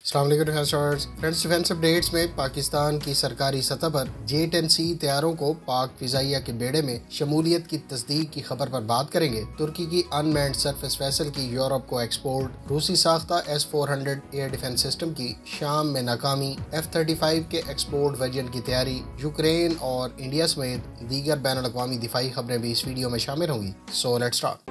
अस्सलाम वालेकुम friends, defence updates में पाकिस्तान की सरकारी सतह पर J-10C तैयारों को पाक फिजाइया के बेड़े में शमूलियत की तस्दीक की खबर पर बात करेंगे। तुर्की की अनमैन्ड सरफेस वेसल की यूरोप को एक्सपोर्ट, रूसी साख्ता S-400 एयर डिफेंस सिस्टम की शाम में नाकामी, F-35 के एक्सपोर्ट वर्जन की तैयारी, यूक्रेन और इंडिया समेत दीगर बैनुल अक़वामी दिफाई खबरें भी इस वीडियो में शामिल होंगी। So let's start.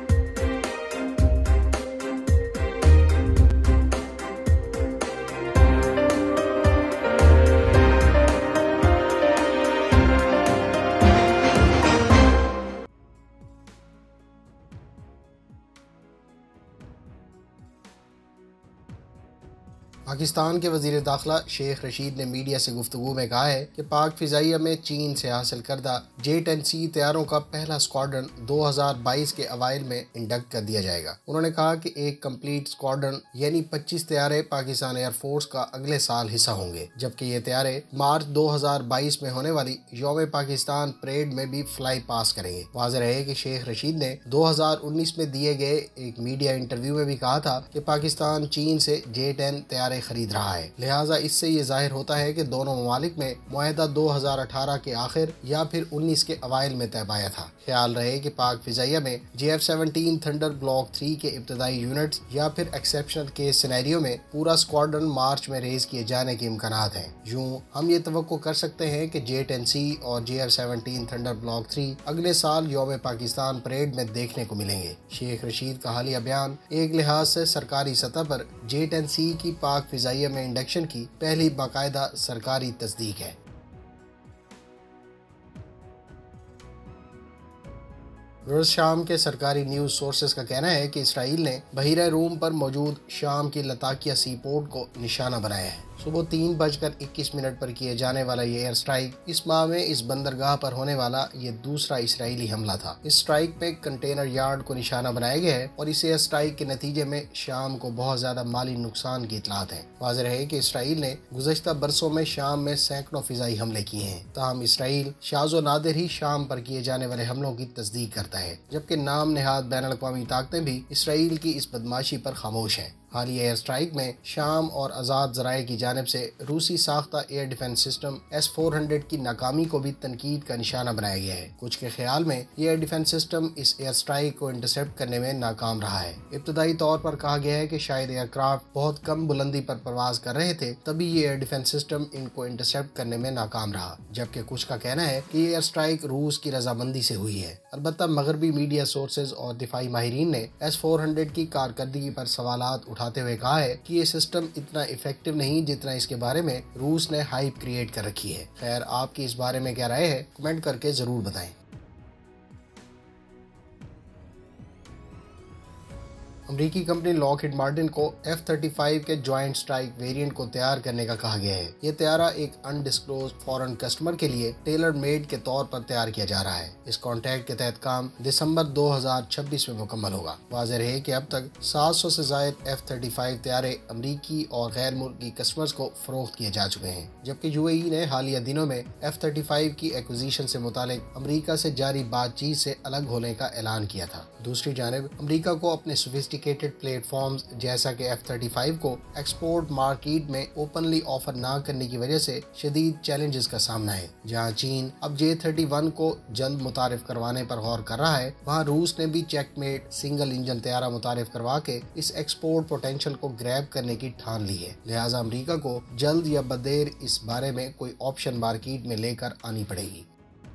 पाकिस्तान के वजीर दाखिला शेख रशीद ने मीडिया से गुफ्तगू में कहा है कि पाक फिजाइया में चीन से हासिल करदा J-10C तैयारों का पहला स्क्वाड्रन 2022 के अवाइल में इंडक्ट कर दिया जाएगा। उन्होंने कहा कि एक कंप्लीट स्क्वाड्रन यानी 25 तैयारे पाकिस्तान एयरफोर्स का अगले साल हिस्सा होंगे, जबकि ये तैयारे मार्च 2022 में होने वाली यौम पाकिस्तान परेड में भी फ्लाई पास करेंगे। वाज़ेह रहे कि शेख रशीद ने 2019 में दिए गए एक मीडिया इंटरव्यू में भी कहा था कि पाकिस्तान चीन से J-10 तैयारे खरीद रहा है, लिहाजा इससे ये जाहिर होता है कि दोनों ममालिक में मुआहदा 2018 के आखिर या फिर 19 के अवाइल में तय पाया था। ख्याल रहे कि पाक फिजाइया में JF-17 थंडर ब्लॉक 3 के इब्तदाई यूनिट्स या फिर एक्सेप्शनल केस सिनेरियो में पूरा स्क्वाड्रन मार्च में रेज किए जाने के इम्कानात हैं। यूं हम ये तवक्को कर सकते हैं कि J-10C और JF-17 थंडर ब्लॉक 3 अगले साल यौम पाकिस्तान परेड में देखने को मिलेंगे। शेख रशीद का हालिया बयान एक लिहाज से सरकारी सतह पर J-10C की पाक फिजाइया में इंडक्शन की पहली बाकायदा सरकारी तस्दीक है। रोज शाम के सरकारी न्यूज सोर्सेज का कहना है कि इसराइल ने बहीरा रूम पर मौजूद शाम की लताकिया सी पोर्ट को निशाना बनाया है। सुबह 3:21 पर किए जाने वाला ये एयर स्ट्राइक इस माह में इस बंदरगाह पर होने वाला ये दूसरा इसराइली हमला था। इस स्ट्राइक पे कंटेनर यार्ड को निशाना बनाया गया है और इस एयर स्ट्राइक के नतीजे में शाम को बहुत ज्यादा माली नुकसान की इतलात है। वाज़ेह रहे कि इसराइल ने गुज़श्ता बरसों में शाम में सैकड़ों फिजाई हमले किए हैं, ताहम इसराइल शाज़ो नादिर ही शाम पर किए जाने वाले हमलों की तस्दीक करता है, जबकि नाम नेहाद बैनुल अक़वामी ताकतें भी इसराइल की इस बदमाशी पर खामोश हैं। हालिया एयर स्ट्राइक में शाम और आज़ाद ज़राए की जानिब से रूसी साख्ता एयर डिफेंस सिस्टम S-400 की नाकामी को भी तनकीद का निशाना बनाया गया है। कुछ के ख्याल में ये एयर डिफेंस सिस्टम इस एयर स्ट्राइक को इंटरसेप्ट करने में नाकाम रहा है। इब्तदाई तौर पर कहा गया है कि शायद एयरक्राफ्ट बहुत कम बुलंदी पर परवाज कर रहे थे, तभी ये एयर डिफेंस सिस्टम इनको इंटरसेप्ट करने में नाकाम रहा, जबकि कुछ का कहना है कि ये एयर स्ट्राइक रूस की रजामंदी से हुई है। अलबत्ता मगरबी मीडिया सोर्सेज और दिफाई माहिरीन ने S-400 की कारकर्दगी पर सवालात उठाते हुए कहा है कि ये सिस्टम इतना इफेक्टिव नहीं जितना इसके बारे में रूस ने हाइप क्रिएट कर रखी है। खैर, आपकी इस बारे में क्या राय है, कमेंट करके जरूर बताएं। अमरीकी कंपनी लॉकहीड मार्टिन को F-35 के ज्वाइंट स्ट्राइक वेरिएंट को तैयार करने का कहा गया है। ये तैयारा एक अनडिस्क्लोज फॉरेन कस्टमर के लिए टेलर मेड के तौर पर तैयार किया जा रहा है। इस कॉन्ट्रैक्ट के तहत काम दिसंबर 2026 में मुकम्मल होगा। वाज़ेह रहे कि अब तक 700 से ज़ायद F-35 तैयारे अमरीकी और गैर मुल्की कस्टमर्स को फरोख्त किए जा चुके हैं, जबकि UAE ने हालिया दिनों में F-35 की एक्विजिशन से मुतालिक अमरीका से जारी बातचीत से अलग होने का ऐलान किया था। दूसरी जानिब अमरीका को अपने सोफिस्टिकेटेड प्लेटफॉर्म्स जैसा कि F-35 को एक्सपोर्ट मार्केट में ओपनली ऑफर ना करने की वजह से शदीद चैलेंजेस का सामना है। जहां चीन अब J-31 को जल्द मुतारिफ करवाने पर गौर कर रहा है, वहां रूस ने भी चेकमेट सिंगल इंजन तैयारा मुतारिफ करवा के इस एक्सपोर्ट पोटेंशियल को ग्रैब करने की ठान ली है। लिहाजा अमरीका को जल्द या बदेर इस बारे में कोई ऑप्शन मार्केट में लेकर आनी पड़ेगी।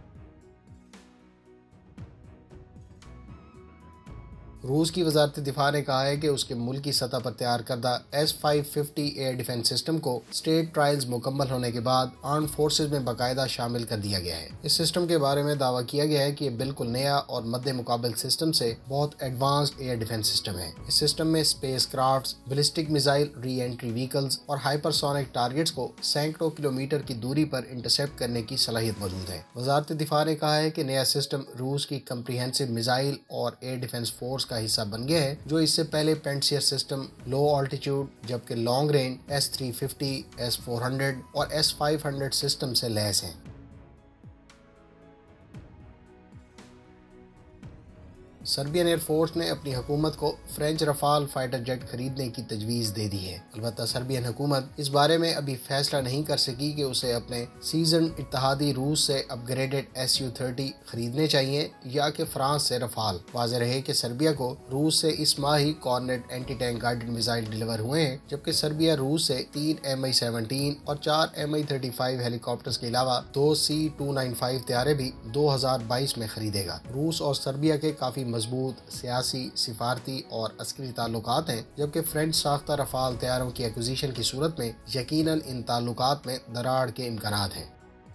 रूस की वजारत दिफा ने कहा है कि उसके मुल्की सतह पर तैयार करदा S-550 एयर डिफेंस सिस्टम को स्टेट ट्रायल्स मुकम्मल होने के बाद आर्म फोर्सेज में बाकायदा शामिल कर दिया गया है। इस सिस्टम के बारे में दावा किया गया है कि ये बिल्कुल नया और मद्दे मुकाबल सिस्टम से बहुत एडवांस्ड एयर डिफेंस सिस्टम है। इस सिस्टम में spacecraft, ballistic missile, reentry vehicles और हाइपरसोनिक टारगेट्स को सैकड़ों किलोमीटर की दूरी पर इंटरसेप्ट करने की सलाहियत मौजूद है। वजारत दिफा ने कहा है कि नया सिस्टम रूस की कम्प्रीहेंसिव मिसाइल और एयर डिफेंस फोर्स का हिस्सा बन गया है, जो इससे पहले पेंटसियर सिस्टम, लो ऑल्टीट्यूड जबकि लॉन्ग रेंज S-350, S-400 और S-500 सिस्टम से लैस हैं। सर्बियन एयरफोर्स ने अपनी हुकूमत को फ्रेंच रफाल फाइटर जेट खरीदने की तजवीज़ दे दी है। अलबत्ता सर्बियन हुकूमत इस बारे में अभी फैसला नहीं कर सकी कि उसे अपने सीजन इत्तेहादी रूस से अपग्रेडेड Su-30 खरीदने चाहिए या कि फ्रांस से रफाल। वाज़ेह रहे कि सर्बिया को रूस से इस माह ही Kornet anti tank guided missile deliver हुए हैं, जबकि सर्बिया रूस से 3 Mi-17 और 4 Mi-35 हेलीकॉप्टर्स के अलावा 2 C-295 तैयारे भी 2022 में खरीदेगा। रूस और सर्बिया के काफी मजबूत सियासी, सिफारती और अस्करी ताल्लुकात हैं, जबकि फ्रेंच साख्ता रफाल तैयारों की एक्विजिशन की सूरत में यकीनन इन ताल्लुकात में दरार के इम्कानात हैं।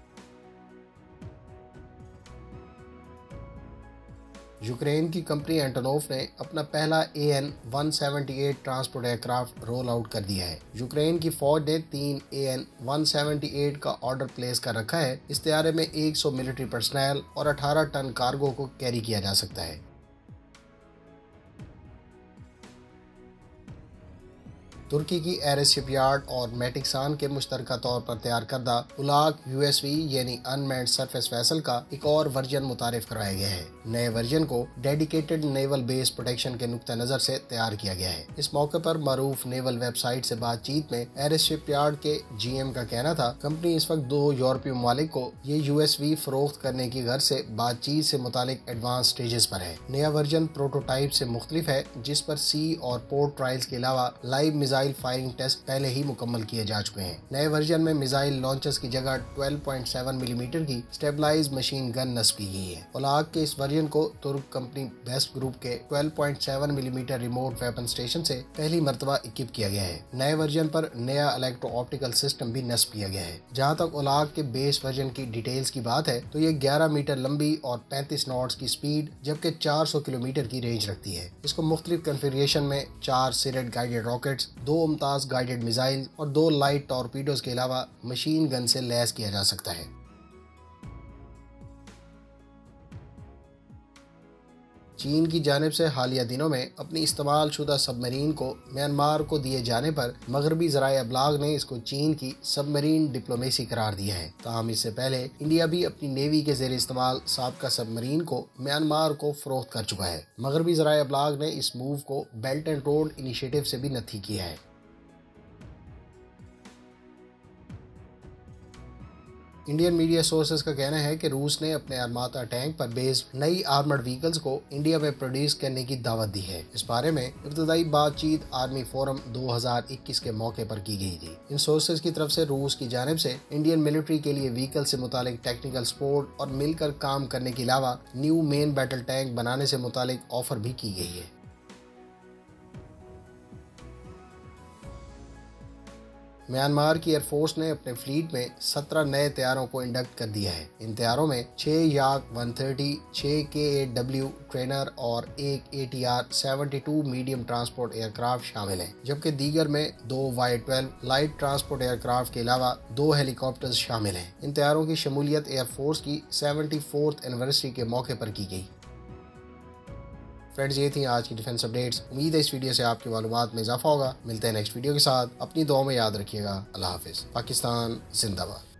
यूक्रेन की कंपनी एंटोनोव ने अपना पहला AN-178 transport aircraft roll out कर दिया है। यूक्रेन की फौज ने 3 AN-178 का ऑर्डर प्लेस कर रखा है। इस तैयारे में 100 मिलिट्री पर्सनल और 18 टन कार्गो को कैरी किया जा सकता है। तुर्की की एरिस शिपयार्ड और मेटिक्सान के मुश्तरका तौर पर तैयार करदा उलाक USV यानी अनमैन्ड सरफेस वेसल का एक और वर्जन मुतारिफ करवाया गया है। नए वर्जन को डेडिकेटेड नेवल बेस प्रोटेक्शन के नुक्ता नजर से तैयार किया गया है। इस मौके पर मारूफ नेवल वेबसाइट से बातचीत में एरिस शिपयार्ड के GM का कहना था, कंपनी इस वक्त 2 यूरोपीय ममालिक को ये USV फरोख्त करने की गर्ज से बातचीत से मुतालिक एडवांस स्टेजेस पर है। नया वर्जन प्रोटोटाइप से मुख्तलिफ है, जिस पर सी और पोर्ट ट्रायल्स के अलावा लाइव मिसाइल फायरिंग टेस्ट पहले ही मुकम्मल किए जा चुके हैं। नए वर्जन में मिसाइल लॉन्चर्स की जगह 12.7 मिलीमीटर की स्टेबलाइज मशीन गन नस्ब की गई है। उलाक के इस वर्जन को तुर्क कंपनी बेस्ट ग्रुप के 12.7 मिलीमीटर रिमोट वेपन स्टेशन से पहली मर्तबा इक्विप किया गया है। नए वर्जन पर नया इलेक्ट्रो ऑप्टिकल सिस्टम भी नस्ब किया गया है। जहां तक उलाक के बेस वर्जन की डिटेल्स की बात है तो ये 11 मीटर लंबी और 35 नॉट्स की स्पीड जबकि 400 किलोमीटर की रेंज रखती है। इसको मुख्तलिफ कन्फिगरेशन में 4 सिरेट गाइडेड रॉकेट्स, 2 मुमताज गाइडेड मिसाइल और 2 लाइट टॉर्पीडोज के अलावा मशीन गन से लैस किया जा सकता है। चीन की जानिब से हालिया दिनों में अपनी इस्तेमाल शुदा सबमरीन को म्यांमार को दिए जाने पर मगरबी ज़राए अबलाग ने इसको चीन की सबमरीन डिप्लोमेसी करार दिया है। ताहम इससे पहले इंडिया भी अपनी नेवी के ज़ेर इस्तेमाल साबका सबमरीन को म्यांमार को फरोख्त कर चुका है। मगरबी ज़राए अबलाग ने इस मूव को बेल्ट एंड रोड इनिशिएटिव से भी नथी किया है। इंडियन मीडिया सोर्सेज का कहना है कि रूस ने अपने अरमाता टैंक पर बेस्ड नई आर्मर्ड व्हीकल्स को इंडिया में प्रोड्यूस करने की दावत दी है। इस बारे में इब्तदाई बातचीत आर्मी फोरम 2021 के मौके पर की गई थी। इन सोर्सेज की तरफ से रूस की जानिब से इंडियन मिलिट्री के लिए व्हीकल से मुतालिक टेक्निकल सपोर्ट और मिलकर काम करने के अलावा न्यू मेन बैटल टैंक बनाने से मुतालिक ऑफर भी की गई है। म्यांमार की एयरफोर्स ने अपने फ्लीट में 17 नए तैयारों को इंडक्ट कर दिया है। इन तैयारों में 6 याक 130, 6 Ka-8W ट्रेनर और 1 ATR-72 मीडियम ट्रांसपोर्ट एयरक्राफ्ट शामिल हैं, जबकि दीगर में 2 Y-12 लाइट ट्रांसपोर्ट एयरक्राफ्ट के अलावा 2 हेलीकॉप्टर्स शामिल हैं। इन तैयारों की शमूलियत एयरफोर्स की 74th एनिवर्सरी के मौके पर की गई। फ्रेंड्स, ये थी आज की डिफेंस अपडेट्स। उम्मीद है इस वीडियो से आपकी मालूमात में इजाफा होगा। मिलते हैं नेक्स्ट वीडियो के साथ। अपनी दुआ में याद रखिएगा। अल्लाह हाफिज़। पाकिस्तान जिंदाबाद।